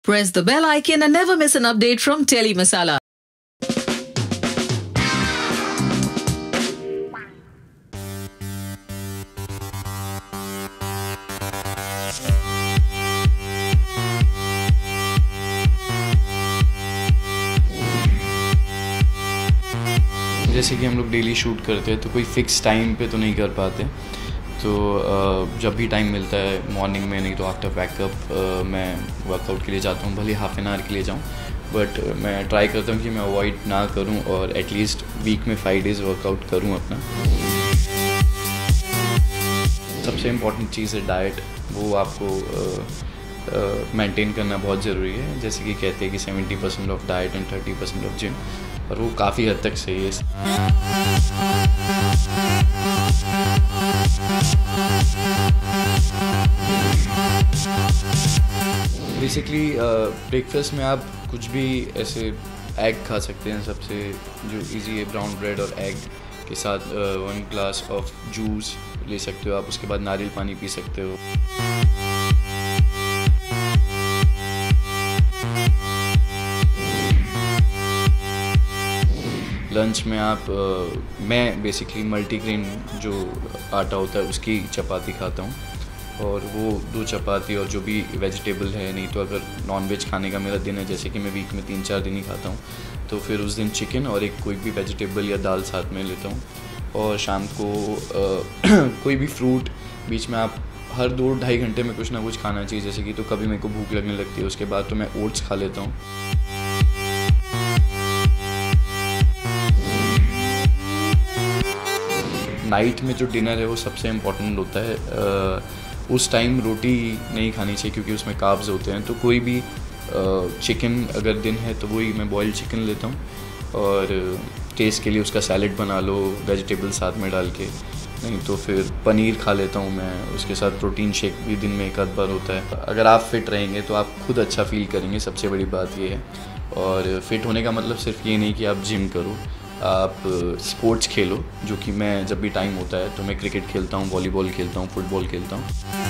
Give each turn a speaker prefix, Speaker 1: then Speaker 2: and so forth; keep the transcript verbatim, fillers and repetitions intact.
Speaker 1: Press the bell icon and never miss an update from Teli Masala.
Speaker 2: जैसे कि हम लोग डेली शूट करते हैं तो कोई फ़िक्स टाइम पे तो नहीं कर पाते, तो जब भी टाइम मिलता है मॉर्निंग में, नहीं तो आफ्टर पैकअप मैं वर्कआउट के लिए जाता हूँ, भले हाफ एन आवर के लिए जाऊँ, बट मैं ट्राई करता हूँ कि मैं अवॉइड ना करूँ और एटलीस्ट वीक में फाइव डेज़ वर्कआउट करूँ अपना। सबसे इम्पॉर्टेंट चीज़ है डाइट, वो आपको मेंटेन करना बहुत ज़रूरी है। जैसे कि कहते हैं कि seventy percent of diet and thirty percent of gym, और वो काफ़ी हद तक सही है। बेसिकली ब्रेकफास्ट में आप कुछ भी ऐसे एग खा सकते हैं, सबसे जो इजी है ब्राउन ब्रेड और एग के साथ वन ग्लास ऑफ जूस ले सकते हो आप, उसके बाद नारियल पानी पी सकते हो। लंच में आप आ, मैं बेसिकली मल्टीग्रेन जो आटा होता है उसकी चपाती खाता हूँ, और वो दो चपाती और जो भी वेजिटेबल है, नहीं तो अगर नॉनवेज खाने का मेरा दिन है, जैसे कि मैं वीक में तीन चार दिन ही खाता हूँ, तो फिर उस दिन चिकन और एक कोई भी वेजिटेबल या दाल साथ में लेता हूँ। और शाम को आ, कोई भी फ्रूट बीच में आप हर दो ढाई घंटे में कुछ ना कुछ खाना चाहिए। जैसे कि तो कभी मेरे को भूख लगने लगती है, उसके बाद तो मैं ओट्स खा लेता हूँ। नाइट में जो डिनर है वो सबसे इम्पॉर्टेंट होता है। आ, उस टाइम रोटी नहीं खानी चाहिए क्योंकि उसमें कार्ब्स होते हैं, तो कोई भी चिकन अगर दिन है तो वही मैं बॉइल्ड चिकन लेता हूँ, और टेस्ट के लिए उसका सैलेड बना लो वेजिटेबल साथ में डाल के, नहीं तो फिर पनीर खा लेता हूँ मैं, उसके साथ प्रोटीन शेक भी दिन में एक आध बार होता है। अगर आप फिट रहेंगे तो आप खुद अच्छा फील करेंगे, सबसे बड़ी बात ये है। और फिट होने का मतलब सिर्फ ये नहीं कि आप जिम करो, आप स्पोर्ट्स खेलो, जो कि मैं जब भी टाइम होता है तो मैं क्रिकेट खेलता हूँ, वॉलीबॉल खेलता हूँ, फुटबॉल खेलता हूँ।